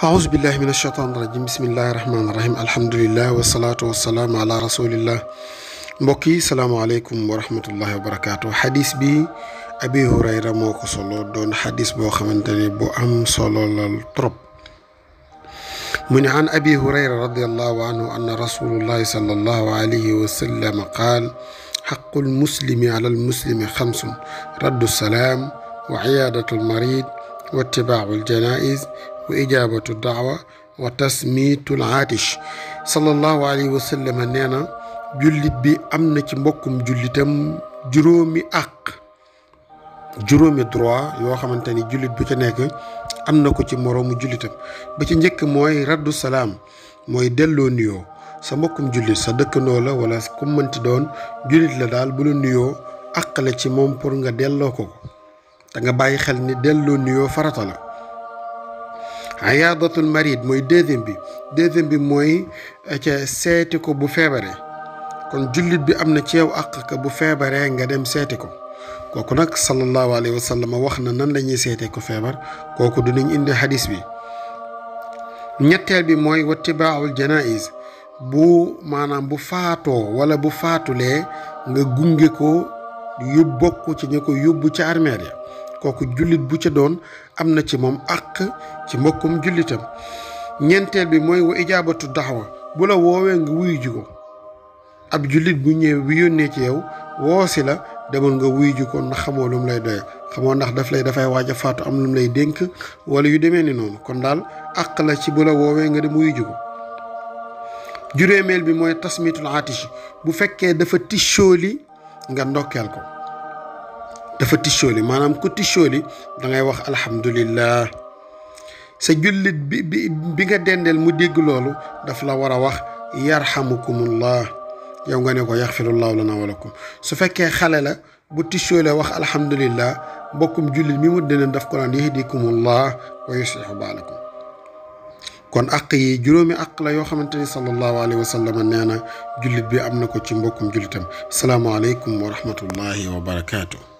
أعوذ بالله من الشيطان الرجيم بسم الله الرحمن الرحيم الحمد لله والصلاة والسلام على رسول الله mbokki salaamaaleykum wa rahmatullahi wa barakaatu xadis bi abi hurayra moo ko solo doon xadis boo xamante ne bu am solo la trop mu ne an abi hurayra radiallahu anhu anna rasulullahi sallallahu alayhi wa sallam qaal xaqul muslimi ala almuslimi xamsun raddu salaam wa ciyaadatu almarid wa itibaacu aljanaiz wa ijaabatu daawa wa tasmiitu alaatish sallallahu alayhi wa sallam nee na jullit bi am na ci mbokkum jullitam juróomi droit yoo xamante ni jullit bu ca nekk am na ko ci moroomu jullitam ba ci njëkk mooy raddu salaam mooy delloo nuyoo sa mbokkum jullit sa dëkkandoo la wala ku mënti doon jullit la daal bu la nuyoo àq la ci moom pour nga delloo ko te nga bàyyi xel ni delloo nuyoo farata la. ayaadatul marid mooy deuxième bi mooy ca seeti ko bu feebaree kon jullit bi am na ci yow àq ka bu feebaree nga dem seeti ko kooku nag sallallahu alayhi wa sallam wax na nan la ñuy seetee ko feebar kooku dinañ indi xadis bi. ñetteel bi mooy wattibaa'ul janaiz bu faatoo wala bu faatulee nga gunge ko bokk ci ñu ko yóbbu ca armeer ya kooku jullit bu ca doon am na ci moom àq ci mbokkum jullitam. ñeenteel bi mooy wa ijaabatu daxwa bu la woowee nga wuyu ji ko ab jullit bu ñëwee bu yónnee ci yow woo si la demal nga wuyu ji ko ndax xamoo lu mu lay doye xamoo ndax dafay waaj a faatu am lu mu lay dénk wala yu demee ni noonu kon daal àq la ci bu la woowee nga dem wuyu ji ko. juróomeel bi mooy tasmitul atish bu fekkee dafa tissooli nga ndokkeel ko dafa tissooli maanaam ku tissooli da ngay wax alhamdulillah sa jullit bi nga dendeel mu dégg loolu daf la war a wax yarhamukumullah yow nga ne ko yaxfirullahu lana walakum su fekkee xale la bu tissoole wax alhamdulillah mbokkum jullit mi mu deneen daf ko naan yahdikumullah wa yuslihu baalakum kon àq yi juróomi àq la yoo xamante ni sallallahu alayhi wa sallam nee na jullit bi am na ko ci mbokkum jullitam salaamaaleykum wa rahmatullahi wa barakaatu.